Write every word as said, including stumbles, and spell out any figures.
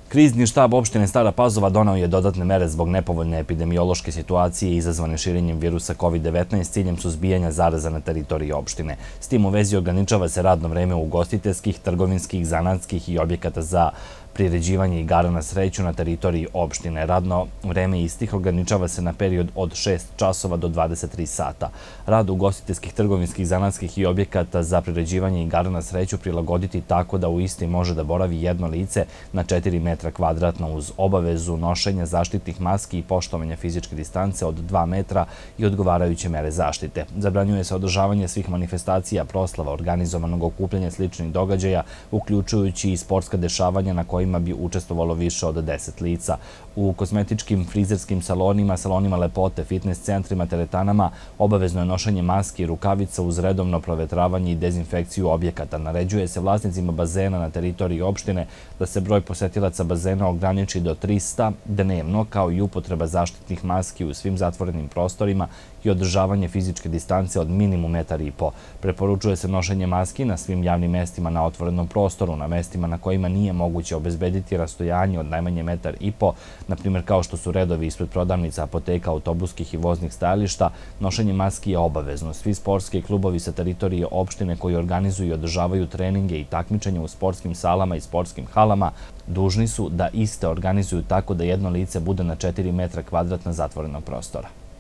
Krizni štab opštine Stara Pazova doneo je dodatne mere zbog nepovoljne epidemiološke situacije izazvane širenjem virusa kovid devetnaest s ciljem suzbijanja zaraza na teritoriji opštine. S tim u vezi ograničava se radno vreme ugostiteljskih, trgovinskih, zanatskih i objekata za priređivanje igara na sreću na teritoriji opštine. Radno vreme istih ograničava se na period od šest časova do dvadeset tri sata. Rad ugostiteljskih, trgovinskih, zanatskih i objekata za priređivanje igara na sreću prilagoditi tako da u isti može da boravi jedno lice na četiri metra kvadratna uz obavezu nošenja zaštitnih maski i poštovanja fizičke distance od dva metra i odgovarajuće mere zaštite. Zabranjuje se održavanje svih manifestacija, proslava, organizovanog okupljanja sličnih događaja, uključujući i sportska dešavanja na kojima bi učestvovalo više od deset lica. U kozmetičkim, frizerskim salonima, salonima lepote, fitness centrima, teretanama obavezno je nošenje maski i rukavica uz redovno provetravanje i dezinfekciju objekata. Naređuje se vlasnicima bazena na teritoriji opštine da se broj posetilaca bazena ograniči do trista dnevno, kao i upotreba zaštitnih maski u svim zatvorenim prostorima i održavanje fizičke distance od minimum metar i po. Preporučuje se nošenje maski na svim javnim mestima na otvorenom prostoru, na mestima na kojima nije moguće obezbediti rastojanje od najmanje metar i po, na primjer kao što su redovi ispred prodavnica, apoteka, autobuskih i voznih stajališta. Nošenje maski je obavezno. Svi sportski klubovi sa teritorije opštine koji organizuju i održavaju treninge i takmičenja u sportskim salama i sportskim halama dužni su da iste organizuju tako da jedno lice bude na četiri metra kvadratna zatvorenog prostora.